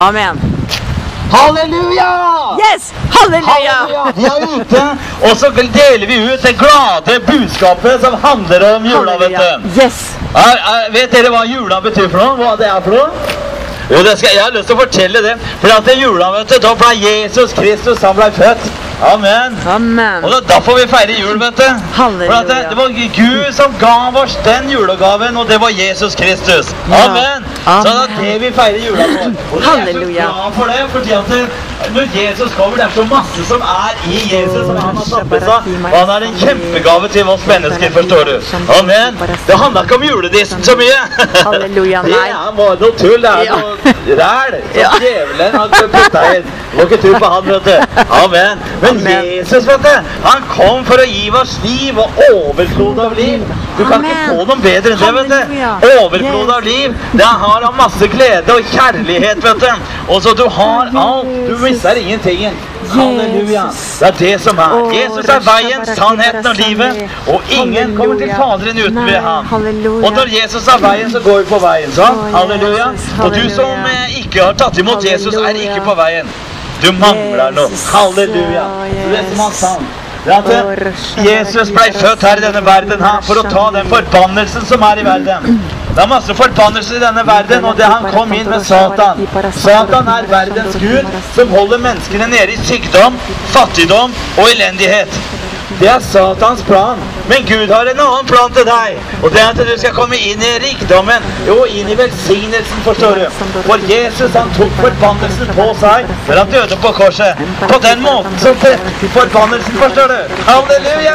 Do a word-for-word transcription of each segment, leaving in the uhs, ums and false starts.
Amen. Halleluja! Yes! Halleluja! Halleluja! Vi er ute, og så deler vi ut det glade budskapet som handler om jula, vet du. Yes! Er, er, vet dere hva jula betyr for noe? Hva det er for noe? Jo, det skal, jeg har lyst til å fortelle det. For at det jula, vet du, da ble Jesus Kristus, han ble født. Amen. Amen. Og det er derfor vi feirer jul, vet du. Halleluja. For at det, det var Gud som gav oss den julegaven, og det var Jesus Kristus. Amen. Ja. Så det er det vi feirer jula for. Og jeg er så glad for det, fordi at det, når Jesus kommer, det er så masse som er i Jesus, som han har satt med seg. Og han er en kjempegave til oss mennesker, forstår du. Amen. Det handler ikke om juledissen så mye. Halleluja, nei. Det er bare noe tull, det er Ja. noe ræl, som djevelen har puttet inn. Du må ikke tro på han, vet du. Amen. Men Amen. Jesus, vet du, han kom for å gi oss liv og overflod av liv. Du kan Amen. ikke få noe bedre enn det, vet du. Halleluja. Overflod Yes. av liv, det har han masse glede og kjærlighet, vet du. Og så du har alt, du mister ingenting. Halleluja. Det er det som er. Åh, Jesus er veien, sannheten og livet, og ingen kommer til Faderen uten ved ham. Halleluja. Og når Jesus er veien, så går vi på veien, sånn. Åh, Halleluja. Jesus, Og du som halleluja. eh, ikke har tatt imot Jesus, er Halleluja. ikke på veien. Du mangler noe. Jesus. Halleluja. Åh, Det er som han yes. sa. Det er at eh, Jesus ble født her i denne verden her for å ta den forbannelsen som er i verden. Det er masse forbannelser i denne verden, og det han kom inn med Satan. Satan er verdens Gud som holder menneskene nede i sykdom, fattigdom og elendighet. Det er Satans plan. Men Gud har en annen plan til deg. Og det er at du skal komme inn i rikdommen, og inn i velsignelsen, forstår du. For Jesus, han tok forbannelsen på seg, for han døde på korset. På den måten som forbannelsen, forstår du. Halleluja!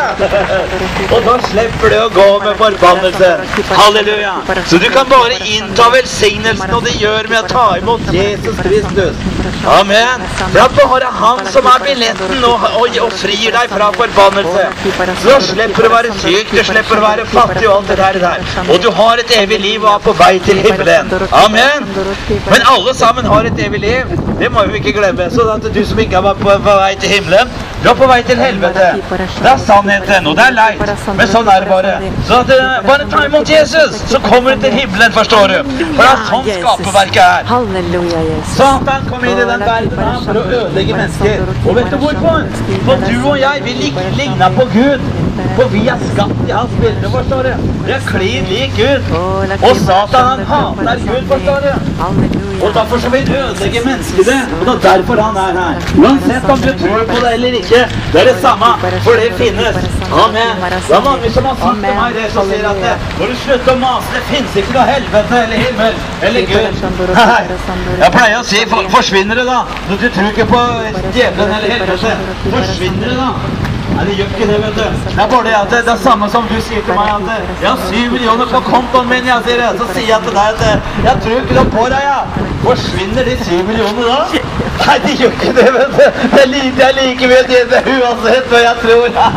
Og da slipper du å gå med forbannelsen. Halleluja! Så du kan bare innta velsignelsen, og det gjør med å ta imot Jesus Kristus. Amen. Det er bare han som er billetten og, og, og frir deg fra forbannelse. Så du slipper å være syk, du slipper å være fattig og alt det der, der. Og du har et evig liv og er på vei til himmelen. Amen. Men alle sammen har et evig liv. Det må vi ikke glemme. Så at du som ikke er på, på vei til himmelen, du er på vei til helvete. Det er sannheten, og det er leit. Men sånn er det bare. Så at uh, bare ta imot Jesus, så kommer du til himmelen, forstår du. For det er sånn skaperverket er. Halleluja, Jesus. Satan kom inn i den verden her for å ødelegge mennesker. Og vet du hvorfor? For du og jeg, vi ligner på Gud. For vi er skapt i hans bilde, forstår du. Vi er klin lik Gud. Og Satan, han hater Gud, forstår du. Og derfor så vil ødelegge menneskene. Og det er derfor han er her. Uansett om du tror på det eller ikke, det er det samme, for det finnes. Amen. Det er mange som har sagt til meg det, som sier at det, når du slutter å mase, det finnes ikke noe helvete eller himmel eller Gud. Nei. Jeg pleier å si, for, forsvinner det da? Når du tror ikke på djevelen eller helvete, forsvinner det da? Nei, det gjør ikke det, vet du. Det er bare det at det, det er samme som du sier til meg at jeg har syv millioner på kontoen min, jeg sier det. Så sier jeg til deg at jeg tror ikke noe på deg, ja. Forsvinner de syv millioner da? Nei, de gjør ikke det, vet du. Det er like, jeg like vet det uansett hva jeg tror. Det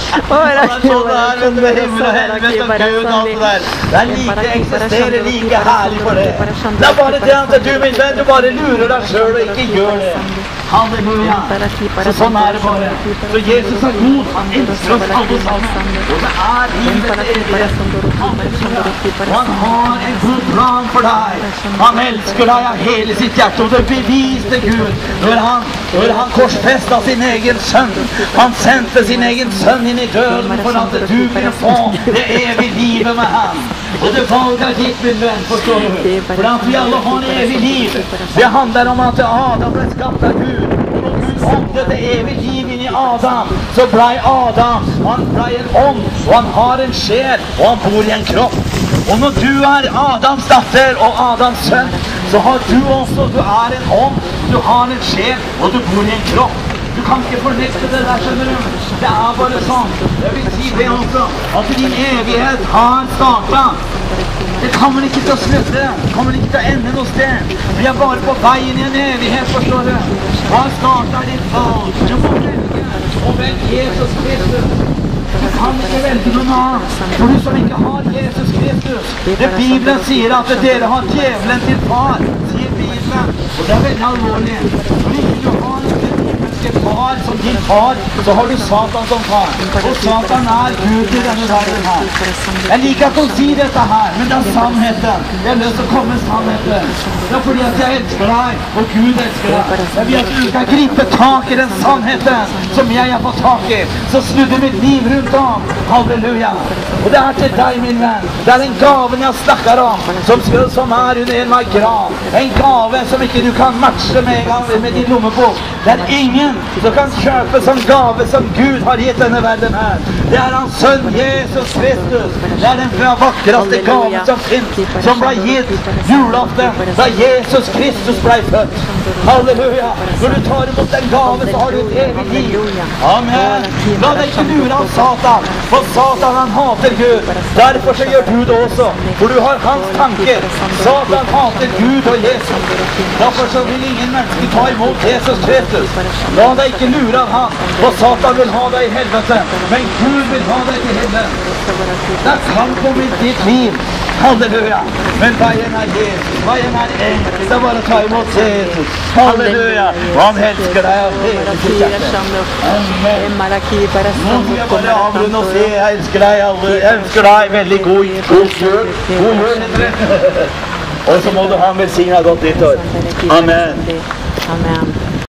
er sånn det er, vet du, med himmel og helvete og Gud og alt det der. Det er like, eksisterer like herlig for det. Det er bare det at du, min venn, du bare lurer deg selv og ikke gjør det. Halleluja. Så sånn er det bare. Så Jesus er god, han elsker oss alle sammen. Og det er livets evighet. Halleluja. Og han har en god plan for deg. Han elsker deg av hele sitt hjerte, og det beviste Gud når han, når han korsfestet sin egen sønn. Han sendte sin egen sønn inn i døden for at du kunne få det evige livet med ham. Og det valget er ditt, min venn, forstår du. For at vi alle har det evige liv. Det handler om at Adam ble skapt av Gud. Og når Gud åndet det evige liv inn i Adam, så ble Adam, han ble en ånd, og han har en sjel, og han bor i en kropp. Og når du er Adams datter og Adams sønn, så har du også, du er en ånd, du har en sjel, og du bor i en kropp. Du kan ikke fornekte det der, skjønner du. Det er bare sånn. Jeg vil si det også, at din evighet har startet. Det kommer ikke til å slutte. Det kommer ikke til å ende noe sted. Vi er bare på veien i en evighet, forstår du. Hva starter ditt valg? Du må velge og velge Jesus Kristus. Du kan ikke velge noen annen, for du som ikke har Jesus Kristus. Det Bibelen sier at dere har djevelen til far, sier Bibelen. Og det er veldig alvorlig. Når ikke du har ikke far som din far, så har du Satan som far. Og Satan er Gud i denne verden her. Jeg liker ikke å si dette her, men det er sannheten. Jeg har lyst til å komme med sannheten. Det er fordi at jeg elsker deg, og Gud elsker deg. Jeg vil at du skal gripe tak i den sannheten som jeg har fått tak i. Så snudde mitt liv rundt om. Halleluja. Og det er til deg, min venn. Det er den gaven jeg snakker om, som, skal, som er under en meg grav. En gave som ikke du kan matche med, med din lommebok. Det er ingen som kan kjøpe som gave som Gud har gitt denne verden her. Det er hans sønn Jesus Kristus. Det er den vakreste gaven som finnes, som ble gitt julaften da Jesus Kristus ble født. Halleluja. Når du tar imot den gave, så har du et evig liv. Amen. La deg ikke lure av Satan, for Satan han hater Gud. Derfor så gjør du det også, for du har hans tanker. Satan hater Gud og Jesus. Derfor så vil ingen menneske ta imot Jesus Kristus. La deg ikke lure av han, for Satan vil ha deg i helvete, men Gud vil ha deg til himmelen. Det er kamp om ditt liv. Halleluja. Men veien er Jesus. Veien er enkel. Det er bare å ta imot Jesus. Halleluja. Og han elsker deg av hele sitt hjerte. Amen. Nå må jeg bare avrunde og si, jeg elsker deg alle. Jeg elsker deg. Veldig god, god jul. God jul, heter det. Og så må du ha en velsignet godt nyttår. Amen. Amen.